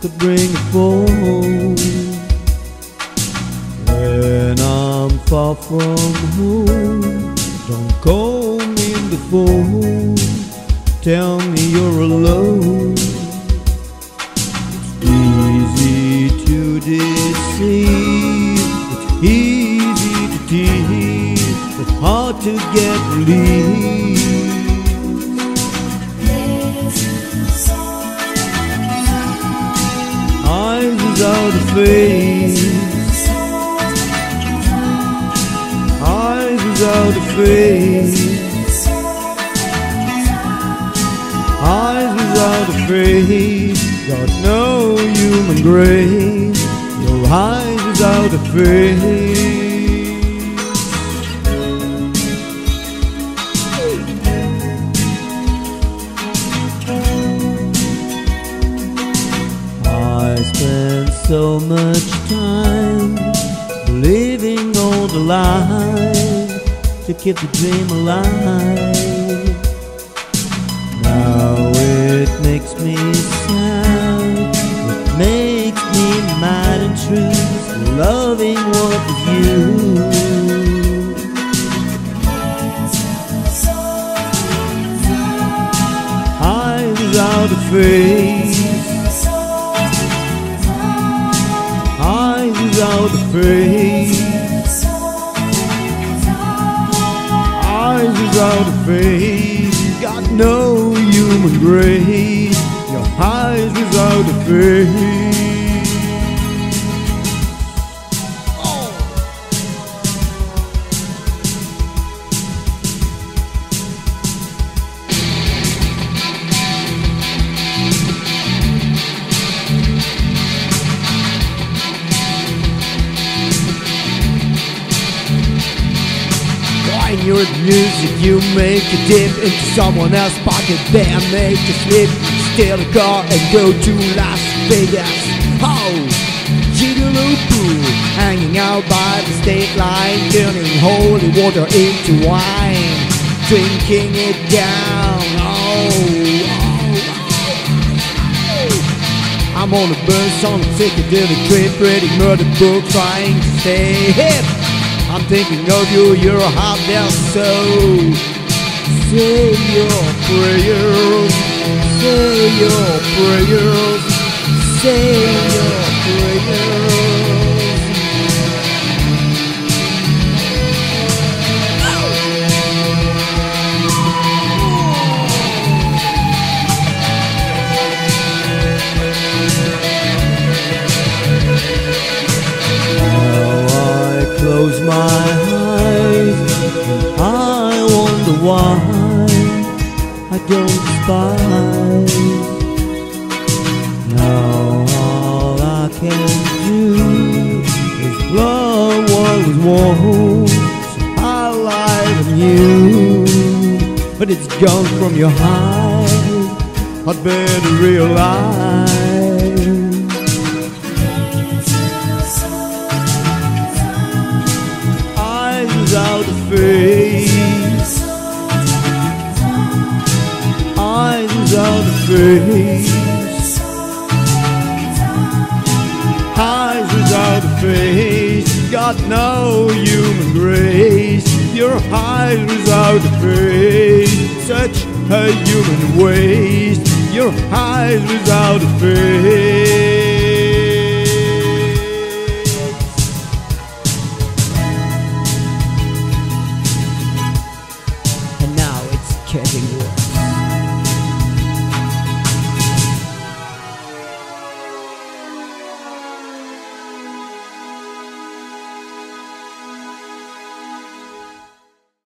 could bring a foe. When I'm far from home, don't call me the phone. Tell me you're alone. It's easy to deceive, it's easy to tease, it's hard to get relief. Eyes without a face, eyes without a face, eyes without a face. Got no human grace, no eyes without a face. I spend so much time believing all the lies to keep the dream alive. Now it makes me sad, it makes me mad and true, loving what is you. Eyes without a face, eyes without a face, eyes without a face. Got no human grace, your eyes without a face. In your music you make a dip into someone else's pocket, then make you slip, steal a car and go to Las Vegas. Oh, Jigaloo-poo, hanging out by the state line, turning holy water into wine, drinking it down. I'm on a bus on a psychedelic trip, reading murder book, trying to stay hip. I'm thinking of you, you're out there, so say your prayers, say your prayers, say your prayers. Close my eyes and I wonder why I don't despise. Now all I can do is love what was once alive in you, but it's gone from your eyes. I'd better realize. Without a face, eyes without a face, eyes without a face. Got no human grace, your eyes without a face. Such a human waste, your eyes without a face. Getting worse.